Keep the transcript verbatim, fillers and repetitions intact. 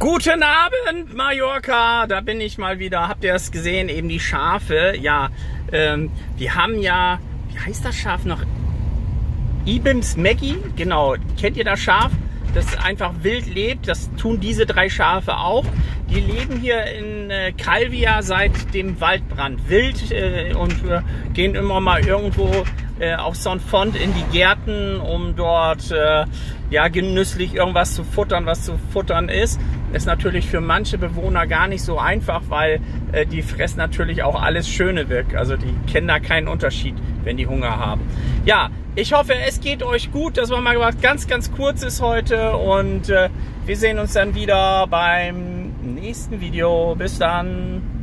Guten Abend, Mallorca, da bin ich mal wieder. Habt ihr das gesehen? Eben die Schafe. Ja, ähm, wir haben ja, wie heißt das Schaf noch? Ibims Maggie, genau. Kennt ihr das Schaf? Das einfach wild lebt. Das tun diese drei Schafe auch. Die leben hier in äh, Calvia seit dem Waldbrand wild äh, und äh, gehen immer mal irgendwo äh, auf Saint-Fond in die Gärten, um dort äh, ja genüsslich irgendwas zu futtern, was zu futtern ist. Ist natürlich für manche Bewohner gar nicht so einfach, weil äh, die fressen natürlich auch alles Schöne weg. Also die kennen da keinen Unterschied, wenn die Hunger haben. Ja, ich hoffe, es geht euch gut. Das war mal was ganz, ganz Kurzes heute und äh, wir sehen uns dann wieder beim nächsten Video. Bis dann.